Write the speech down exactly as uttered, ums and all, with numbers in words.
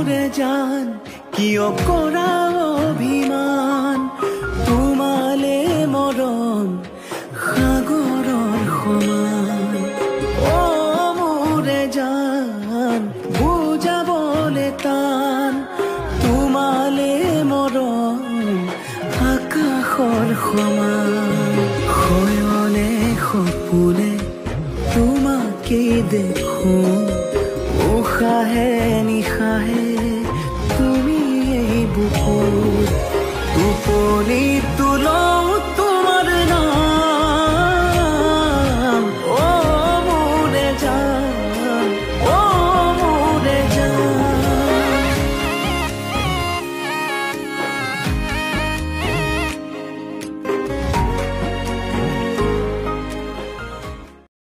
মোৰে জান কিয় কৰা অভিমান তোমালে মৰম সাগৰৰ সমান অ মোৰে জান বুজাবলে টান তোমালে মৰম আকাশৰ সমান শয়নে সপোনে তোমাকে দেখো উশাহে নিশাহে তুমি এই বুকুত টোপনি